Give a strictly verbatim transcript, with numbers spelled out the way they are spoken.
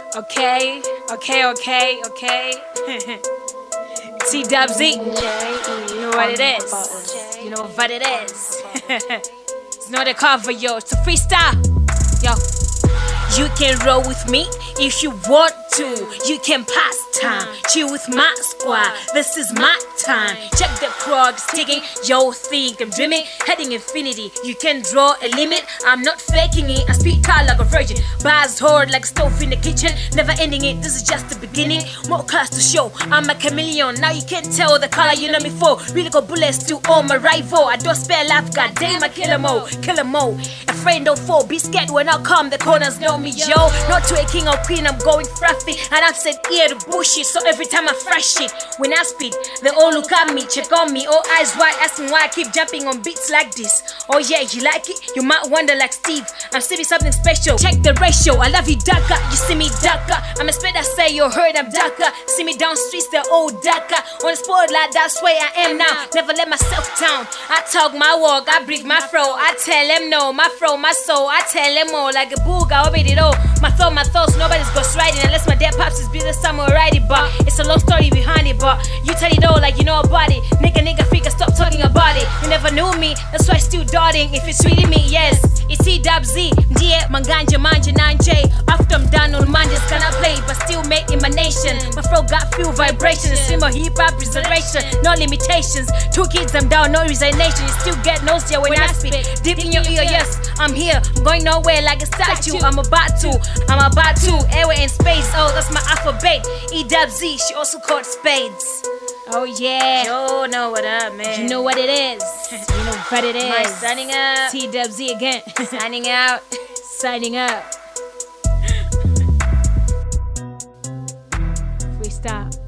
Okay, okay, okay, okay. T Dub Z, you know what it is. You know what it is. It's not a cover, yo. It's a freestyle, yo. You can roll with me if you want to. You can pass time, chill with my squad. This is my time. Check the crowd, sticking. Yo, think I'm dreaming, heading infinity. You can draw a limit. I'm not faking it. I speak tall like a virgin, bars hard like a stove in the kitchen. Never ending it. This is just the beginning. More class to show. I'm a chameleon. Now you can't tell the color you know me for. Really got bullets to all my rival. I don't spare life. God damn, I kill 'em all, kill 'em all. A friend don't fall. Be scared when I come. The corners know me, yo. Not to a king or queen. I'm going frothy, and I've said ear to bullshit. So every time I fresh it, when I speak, they all look at me, check on me, all eyes wide, asking why I keep jumping on beats like this. Oh yeah, you like it? You might wonder like Steve, I'm still something special. Check the ratio, I love you darker, you see me darker. I'm a spit I say you heard I'm darker. See me down streets, they're all darker. On the spotlight, that's where I am now. Never let myself down. I talk my walk, I breathe my fro. I tell them no, my fro, my soul. I tell them all like a boog, I obey it all. My thought, my thoughts, nobody's ghostwriting unless my dad pops is busy somewhere writing. But it's a long story behind it. But you tell it all like you know about it. Nigga, nigga, figure, stop talking about it. You never knew me, that's why still darting. If it's really me, yes, it's T Dub Z. Ndiye manganja manja nanje. After I'm done on manjas gonna play, but still make emanation. My throat got few vibrations. Stream of hip hop reservation, no limitations. Two kids, I'm down, no resignation. You still get nausea when I spit. Deep in your ear, yes, I'm here. I'm going nowhere like a statue. I'm about to, I'm about to. Airway in space, oh, that's my alphabet. E Dub Z, she also called spades. Oh yeah, you know what up, man. You know what it is. You know what it is. My signing up. T Dub Z again. Signing out. Signing out. Freestyle.